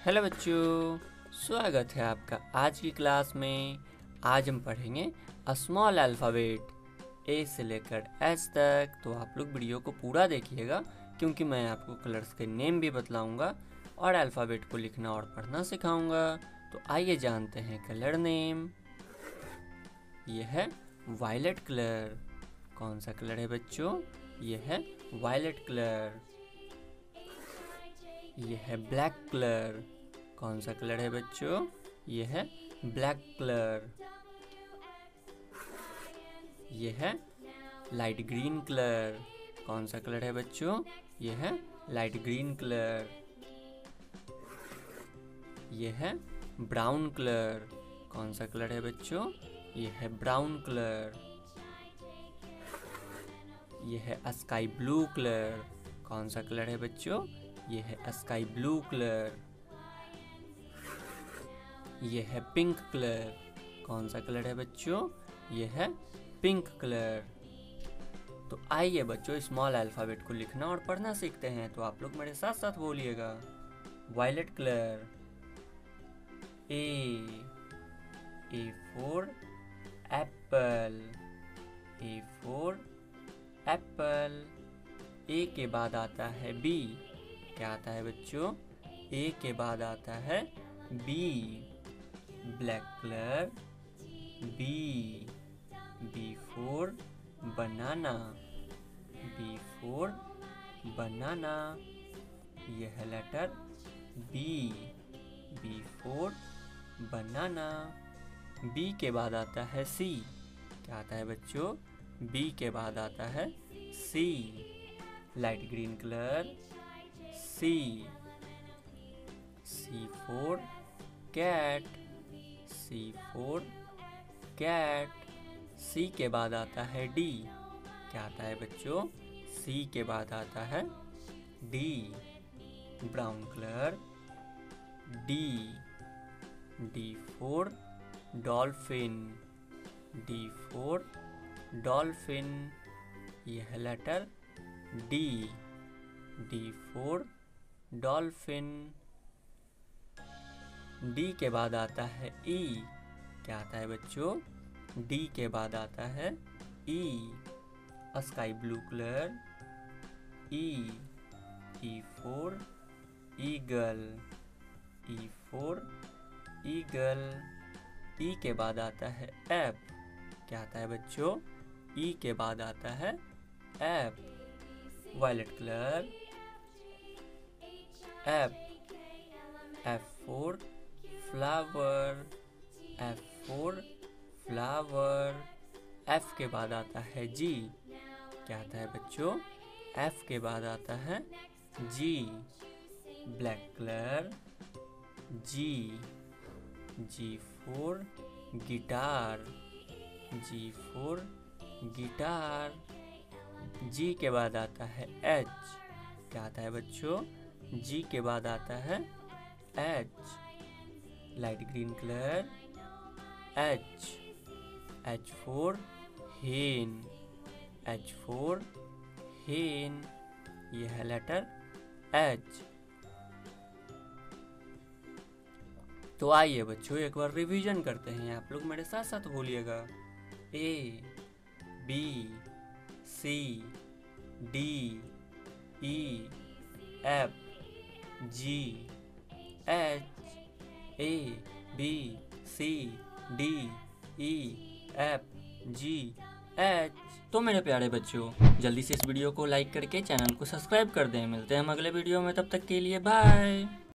Hello बच्चों, स्वागत है आपका आज की क्लास में। आज हम पढ़ेंगे स्मॉल अल्फ़ाबेट ए से लेकर एच तक। तो आप लोग वीडियो को पूरा देखिएगा क्योंकि मैं आपको कलर्स के नेम भी बतलाऊंगा और अल्फ़ाबेट को लिखना और पढ़ना सिखाऊंगा। तो आइए जानते हैं कलर नेम। यह है वायलेट कलर। कौन सा कलर है बच्चों? यह है वायलेट कलर। यह है ब्लैक कलर। कौन सा कलर है बच्चों? यह है ब्लैक कलर। यह है लाइट ग्रीन कलर। कौन सा कलर है बच्चों? यह है लाइट ग्रीन कलर। यह है ब्राउन कलर। कौन सा कलर है बच्चों? यह है ब्राउन कलर। यह है स्काई ब्लू कलर। कौन सा कलर है बच्चों? यह है स्काई ब्लू कलर। यह है पिंक कलर। कौन सा कलर है बच्चों? यह है पिंक कलर। तो आइए बच्चों स्मॉल अल्फ़ाबेट को लिखना और पढ़ना सीखते हैं। तो आप लोग मेरे साथ साथ बोलिएगा। Violet colour. A for apple. A for apple. A के बाद आता है बी। क्या आता है बच्चों? ए के बाद आता है B. Black colour. B for banana. B for banana. यह letter B for banana. B के बाद आता है सी। क्या आता है बच्चों? बी के बाद आता है C. Light green colour. C for cat. C for cat. C के बाद आता है डी। क्या आता है बच्चों? सी के बाद आता है D. Brown colour. D for dolphin. D for dolphin. यह letter D for dolphin. D के बाद आता है ई। क्या आता है बच्चों? डी के बाद आता है E. Sky blue colour. E for eagle. E for eagle. E के बाद आता है एफ। क्या आता है बच्चों? ई के बाद आता है F. Violet colour. F for flower. F for flower. F के बाद आता है जी। क्या आता है बच्चों? एफ के बाद आता है G. Black colour. G for guitar. G for guitar. G के बाद आता है एच। क्या आता है बच्चों? जी के बाद आता है H. Light green colour. H for hen. H for hen. यह है लेटर एच। तो आइए बच्चों एक बार रिवीजन करते हैं। आप लोग मेरे साथ साथ बोलिएगा। A B C D E F G H. A B C D E F G H. तो मेरे प्यारे बच्चों, जल्दी से इस वीडियो को लाइक करके चैनल को सब्सक्राइब कर दें। मिलते हैं हम अगले वीडियो में, तब तक के लिए बाय।